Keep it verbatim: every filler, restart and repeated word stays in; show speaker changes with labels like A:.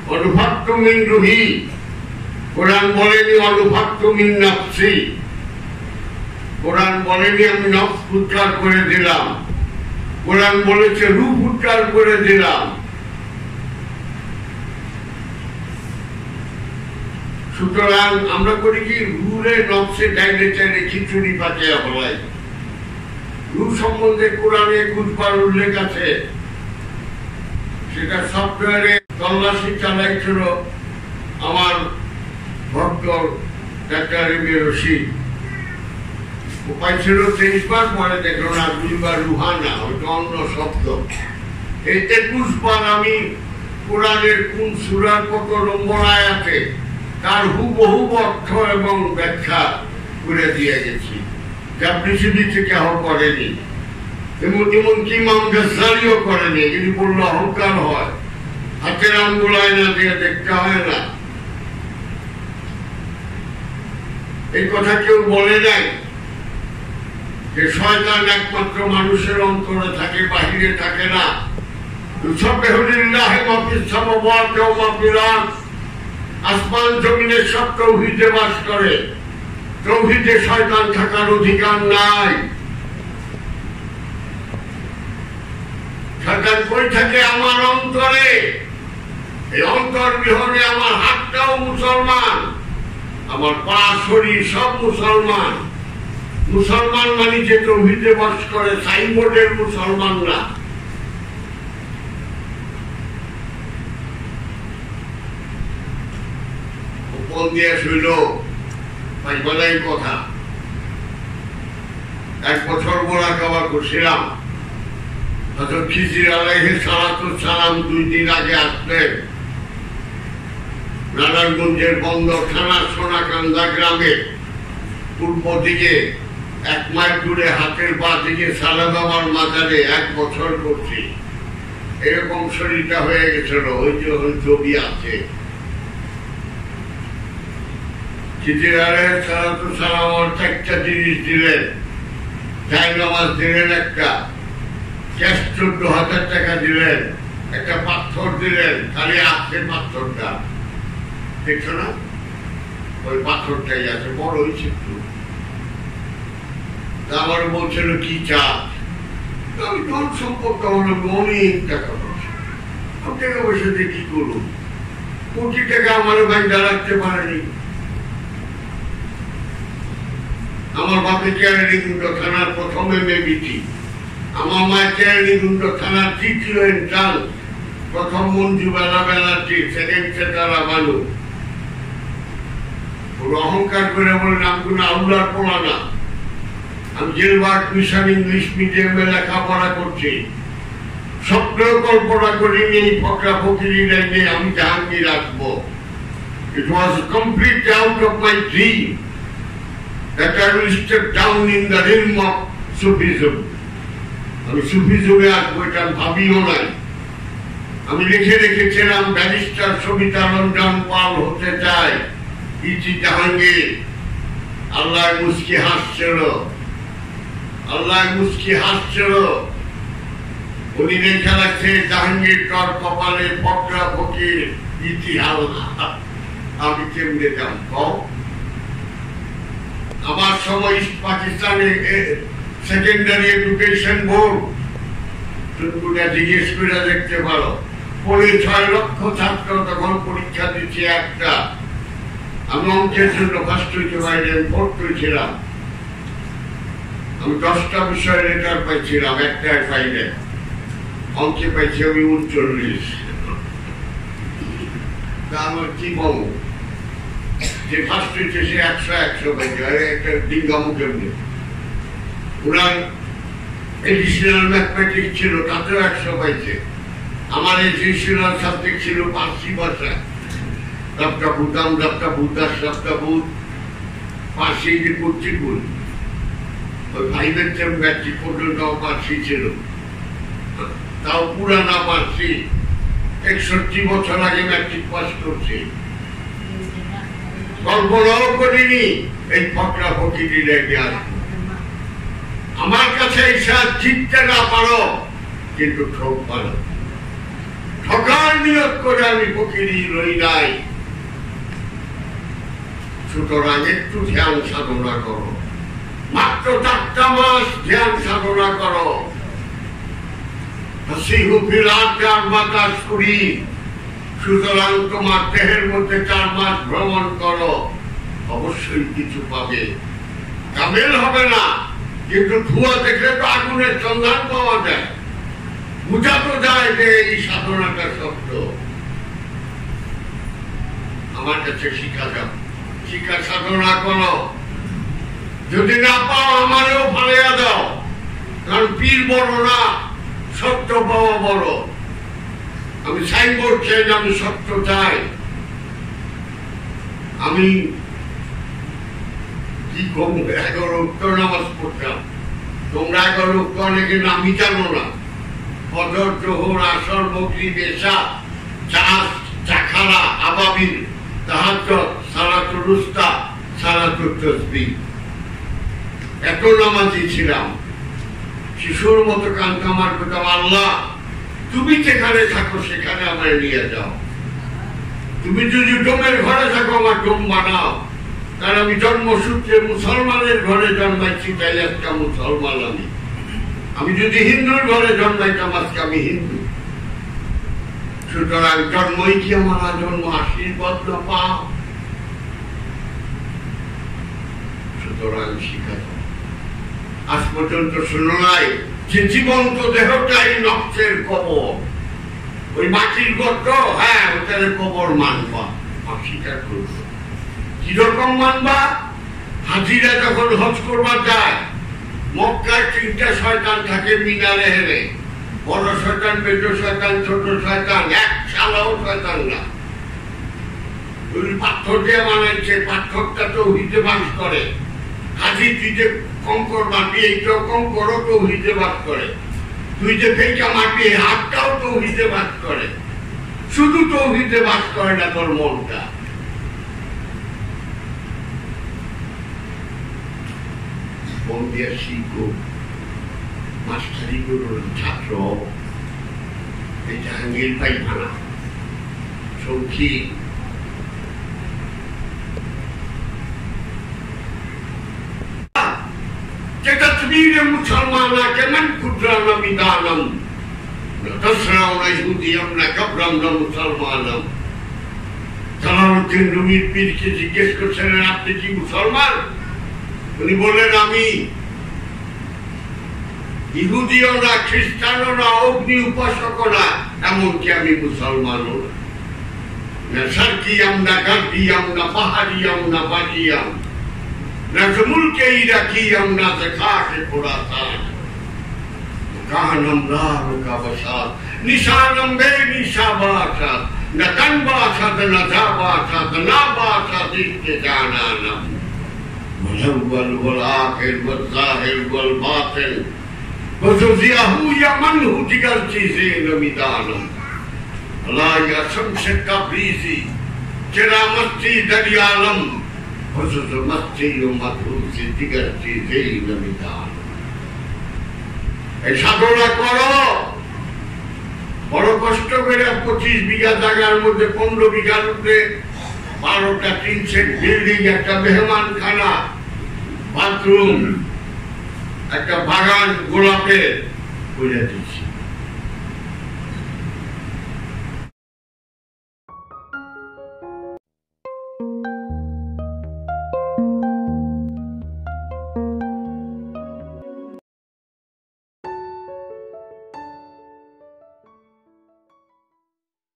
A: অনুভক্ত মিন রুহি, কোরআন বলেনি অনুভক্ত মিন নফসি, কোরআন বলেনি আমি নফস উদ্ধার করে দিলাম, কোরআন বলেছে রূহ উদ্ধার করে দিলাম। সুতরাং আমরা করি কি রুহে নফসে ডাইলে চাইলে খিচুড়ি পাকিয়া বলাই। রূহ সম্বন্ধে কোরআনে একুশবার উল্লেখ আছে, সেটা সফটওয়্যারে তল্লাশি চালাইছিল আমার ভক্ত ডাক্তার এমএ রশিদ, উপায় ছিল তেইশ বার, পরে দেখলো না দুইবার রুহানা, ওইটা অন্য শব্দ। এই একুশ বার আমি কোরআনের কোন সূরার কত নম্বর আয়াতে তার হুবহু অর্থ এবং ব্যাখ্যা করে দিয়ে গেছি, যা পৃথিবীতে কেহ করেনি, এমনকি ইমাম গাজ্জালিও করেনি। যদি বললো অহংকার হয়, হাতের আঙ্গুল আয়না দিয়ে দেখতে হয় না, এই কথা কেউ বলে নাই যে শয়তান একমাত্র মানুষের অন্তরে থাকে, বাহিরে থাকে না। আসমান জমিনের সব তৌহিদে বাস করে, তৌহিদে শয়তান থাকার অধিকার নাই। শয়তান কই থাকে? আমার অন্তরে। এই অন্তর বিহনে আমার হাতটাও মুসলমান, আমার পা শরীর সব মুসলমান। মুসলমান মানে যে তৌহিদে বাস করে, সাইনবোর্ডের মুসলমান না। উপল দিয়ে শুইল পাইবালাই কথা। এক বছর বলা খাবার করছিলাম, হযরত খিজির আলাইহিস সালাতুস সালাম দুই দিন আগে আসলেন নারায়ণগঞ্জের বন্দর থানার সোনাকান্দা গ্রামে পূর্ব দিকে এক মাইল দূরে হাতের বা দিকে সালা বাবার মাজারে এক বছর করছি। এরকম শরীরটা হয়ে গেছিল, ওই যে ছবি আছে। খিজির আলাইহিস সালাতুস সালাম চারটা জিনিস দিলেন, জায় নামাজ দিলেন একটা, ক্যাশ চোদ্দ হাজার টাকা দিলেন, একটা পাথর দিলেন, খালি আছে পাথরটা, দেখছো না? ওই পাথরটাই আছে, বড় হয়েছে একটু। আমার বলছিল কি চাষ, আমি ধন সম্পদ হলো অনেক টাকা পয়সা, আমি টাকা পয়সা দিয়ে কি করবো? কোটি টাকা আমার ভাই দাঁড়াতে পারেনি। আমার বাপে কেরানীগঞ্জ থানার প্রথম এমএবিটি, আমার মায়ের কেরানীগঞ্জ থানার তৃতীয় এন্ট্রান্স, প্রথম মঞ্জু বেলা ব্যানার্জি, সেকেন্ড সেটারা বানু। অহংকার করে বলেন আমি কোন আল্লাহর পোলা না, আমি জেলবার্ট মিশন ইংলিশ মিডিয়ামে লেখাপড়া করছি। স্বপ্নেও কল্পনা করিনি এই ফকরা ফকিরি লাইনে আমি জাহাঙ্গীর আসবো। It was completely out of my dream that I will step down in the realm of Sufism. আমি সুফিজমে আসবো এটা ভাবিও নাই। আমি লিখে রেখেছিলাম ব্যারিস্টার সবিতা রঞ্জন পাল হতে চাই, ইতি জাহাঙ্গীর। আল্লাহ মুস্কি হাসছিল, আল্লাহ মুস্কি হাসছিল। উনি লেখা রাখছে জাহাঙ্গীর তোর কপালে ফকরা ফকির ইতিহাস। আমি কেমনে যাম কও? আমার সময় ইস্ট পাকিস্তানে সেকেন্ডারি এডুকেশন বোর্ড, তুমি জিজ্ঞেস করে দেখতে পারো, পড়ে ছয় লক্ষ ছাত্র তখন পরীক্ষা দিচ্ছে একটা। আমি অঙ্কের জন্য ফার্স্ট হইতে পাইনি, আমি ফোর্থ হয়েছিলাম। আমি দশটা বিষয় লেটার পাইছিলাম, একটা পাইলে অঙ্কে পাইছি আমি উনচল্লিশ। আমার কি বলবো, যে ফার্স্ট হয়েছে সে একশো একশো পাইছে, একটা ডিঙ্গামুখে ওনার এডিশনাল ম্যাথমেটিক্স ছিল, তাতেও একশো পাইছে। আমার এডিশনাল সাবজেক্ট ছিল পার্সি ভাষা, সবটা বুতাম, সবটা বুতার, সবটা বুত, পার্সি যে করছি বল, ওই ফাইভের চেয়ে ম্যাট্রিক পর্যন্ত পার্সি ছিল, তাও পুরানা পার্সি। একষট্টি বছর আগে ম্যাট্রিক পাস করছি, কল্পনাও করিনি এই ফকরা ফকিরি লেগে আসবো। আমার কাছে এসে জিততে না পারো, কিন্তু ঠোক পারো, ঠকার নিয়ত করে আমি ফকিরি রই নাই। সুতরাং একটু ধ্যান সাধনা করো, মাত্র চারটা মাস ধ্যান সাধনা করো। বাতাস করি, সুতরাং তোমার দেহের মধ্যে চার মাস ভ্রমণ করো, অবশ্যই কিছু পাবে। কামেল হবে না, কিন্তু ধোঁয়া দেখলে তো আগুনের সন্ধান পাওয়া যায়, বুঝা তো যায় যে এই সাধনাটা সত্য। আমার কাছে শিখা যাও, শিক্ষা সাধনা করো। যদি না পাও আমারও ফালিয়া দাও, কারণ পীর বড় না, সত্য পাওয়া বড়। আমি সাইনবোর্ড চাই না, আমি সত্য চাই। আমি কি করবো, এগারো উত্তর নামাজ পড়তাম, তোমরা এগারো উত্তর অনেকে নামই জানো না। ফজর, জোহর, আসর, মাগরিব, এশা, চাষ, চাখারা, আবাবিল, তাহাজ্জুদ, সালাতুল উস্তা, সালাতুত তাসবিহ, এত নামাজি ছিলাম। শিশুর মতো কান্তা আমার পেতাম, আল্লাহ তুমি যেখানে থাকো সেখানে আমায় নিয়ে যাও। তুমি যদি ডোমের ঘরে থাকো আমার ডোম বানাও, কারণ আমি জন্মসূত্রে মুসলমানের ঘরে জন্মাইছি, তাই একটা মুসলমান আমি। আমি যদি হিন্দুর ঘরে জন্মাইতাম আজকে আমি হিন্দু। সুতরাং জন্মই কি আমার জন্ম আশীর্বাদ না পাও? সুতরাং শিখা আজ পর্যন্ত শুনো নাই যে জীবন্ত দেহটাই নকশের কবর, ওই মাটির গর্ত, হ্যাঁ ওটারে কবর মানবা, অস্বীকার করব। কিরকম মানবা? হাজিরা যখন হজ করবা যায়, মক্কায় তিনটা শয়তান থাকে মিনারে হেরে, বড় শয়তান, পেট শয়তান, ছোট শয়তান, এক শালাও শয়তান না। ওই পাথর দিয়ে বানাইছে, পাথরটা তো হিতে বাস করে। হাজি তুই যে কঙ্কর মাটি, এইটাও কঙ্করও তো হিতে বাস করে। তুই যে ফেঁকা মাটি, হাতটাও তো হিতে বাস করে। শুধু তো হিতে বাস করে না তোর মনটা। মন দিয়ে শিখো, মাস্টারি করুন ছাত্র। এই জাহাঙ্গীর পায়খানা সৌখী মুসলমানকে মান কুদ্রানা বিদানম তসরাউনা ইহুদিয়াম না কাবরাম না মুসলমানম। জালালউদ্দিন রুমির পীরকে জিজ্ঞেস করছেন, আপনি কি মুসলমান? উনি বললেন, আমি ইহুদিও না, খ্রিস্টানও না, অগ্নি উপাসকও না, এমনকি আমি মুসলমানও না। সার্কিয়াম না, গার্দিয়াম না, পাহাড়িয়াম না, বাজিয়াম না, মুলকে ইরাকিয়াম না, খাকে খোরাসান কাহানম রারুকা বাসাত নিশানম বে নিশাবাসাত না কানবাসাত না জাবাসাত না বাসাত ইসকে জানানম والأول والآخر والظاهر والباطن وزوزيه يمنه digal چیزیں نمیدانم لا یا شمس تبریزی چرا مستی دریالم وزوز مستی و مدروسی digal چیزیں نمیدانم। এই সাধনা করো, বড় কষ্ট করে পঁচিশ বিঘা জায়গার মধ্যে পনেরো বিঘার মধ্যে বারোটা তিন সেট বিল্ডিং, একটা মেহমান খানা, বাথরুম, একটা বাগান গোলাপের করে দিচ্ছি।